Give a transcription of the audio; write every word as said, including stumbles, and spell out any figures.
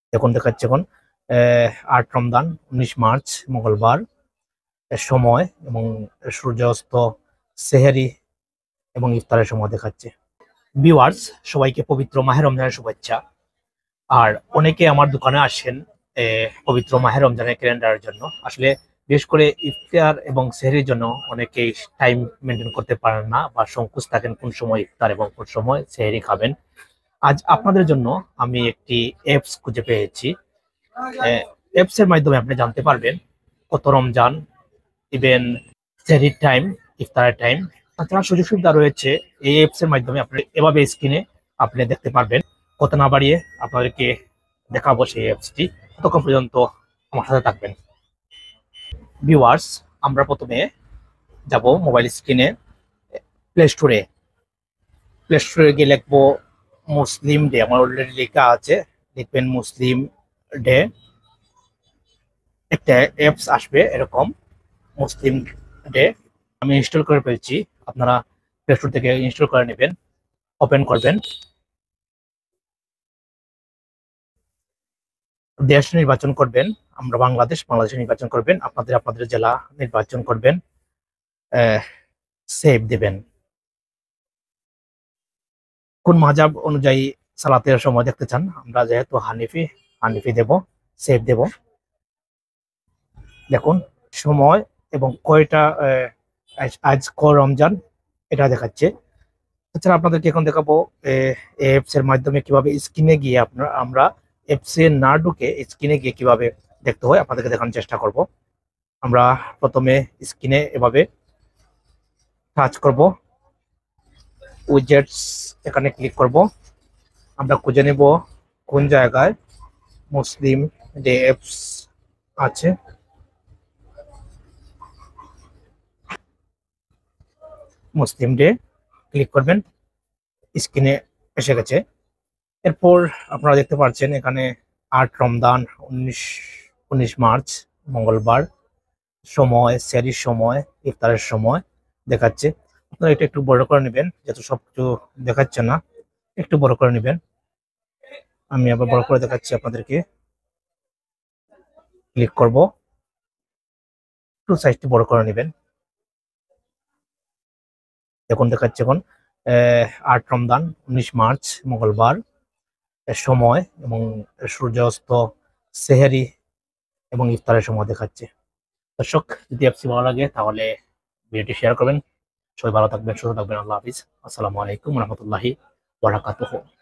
এখন দেখাচ্ছে এখন আহ, আট রমজান উনিশ মার্চ মঙ্গলবার এর সময় এবং সূর্যাস্ত, সেহেরি এবং ইফতারের সময় দেখাচ্ছে। ভিউয়ার্স, সবাইকে পবিত্র মাহে রমজানের শুভেচ্ছা। আর অনেকে আমার দোকানে আসেন আহ, পবিত্র মাহে রমজানের ক্যালেন্ডারের জন্য। আসলে বিশেষ করে ইফতার এবং সেহরির জন্য অনেকেই টাইম মেনটেন করতে পারেন না বা সংকোচ থাকেন কোন সময় ইফতার এবং কোন সময় সেহরি খাবেন। আজ আপনাদের জন্য আমি একটি অ্যাপস খুঁজে পেয়েছি। অ্যাপস এর মাধ্যমে আপনি জানতে পারবেন কত রমজান, ইভেন সেহরির টাইম, ইফতারের টাইম। তাছাড়া সুযোগ সুবিধা রয়েছে এই অ্যাপস এর মাধ্যমে। আপনি এভাবে স্ক্রিনে আপনি দেখতে পারবেন। কথা না বাড়িয়ে আপনাদেরকে দেখাবো সেই অ্যাপসটি। ততক্ষণ পর্যন্ত আমার সাথে থাকবেন। ভিউয়ার্স, আমরা প্রথমে যাব মোবাইল স্ক্রিনে প্লে স্টোরে। প্লে স্টোরে গিয়ে লিখবো মুসলিম ডে। আমার অলরেডি লেখা আছে, লিখবেন মুসলিম ডে। একটা অ্যাপস আসবে এরকম, মুসলিম ডে। আমি ইনস্টল করে ফেলছি, আপনারা প্লে স্টোর থেকে ইনস্টল করে নেবেন, ওপেন করবেন। দেশ নির্বাচন করবেন, আমরা বাংলাদেশ, বাংলাদেশ নির্বাচন করবেন। আপনাদের আপনাদের জেলা নির্বাচন করবেন, সেভ দেবেন। কোন মাযহাব অনুযায়ী সালাতের সময় দেখতে চান, আমরা যেহেতু হানিফি, হানিফি দেব, সেভ দেব। দেখুন সময় এবং কয়টা আহ, আজ আজ ক রমজান এটা দেখাচ্ছে। তাছাড়া আপনাদেরকে এখন দেখাবো অ্যাপস এর মাধ্যমে কিভাবে স্ক্রিনে গিয়ে আপনারা আমরা অ্যাপস এ না ঢুকে স্ক্রিনে গিয়ে কিভাবে দেখতে হয় আপনাদেরকে দেখানোর চেষ্টা করব। আমরা প্রথমে স্ক্রিনে এভাবে টাচ করব, উইজেটস এখানে ক্লিক করব। আমরা খুঁজে নেব কোন জায়গায় মুসলিম ডে অ্যাপস আছে। মুসলিম ডে ক্লিক করবেন, স্ক্রিনে এসে গেছে। এরপর আপনারা দেখতে পাচ্ছেন এখানে আট রমজান উনিশ উনিশ মার্চ মঙ্গলবার, সময় সেহরির সময়, ইফতারের সময় দেখাচ্ছে। আপনারা এটা একটু বড় করে নেবেন, যেহেতু সবকিছু দেখাচ্ছে না, একটু বড় করে নেবেন। আমি আবার বড় করে দেখাচ্ছি আপনাদেরকে। ক্লিক করব, একটু সাইজটি বড় করে নেবেন। এখন দেখাচ্ছে এখন আহ, আট রমজান উনিশ মার্চ মঙ্গলবার এর সময় এবং সূর্যাস্ত, সেহেরি এবং ইফতারের সময় দেখাচ্ছে। দর্শক, যদি অ্যাপসটি ভালো লাগে তাহলে ভিডিওটি শেয়ার করবেন। সবাই ভালো থাকবেন, সুস্থ থাকবেন। আল্লাহ হাফিজ। আসসালামু আলাইকুম রহমতুল্লাহি ওয়া বারাকাতুহু।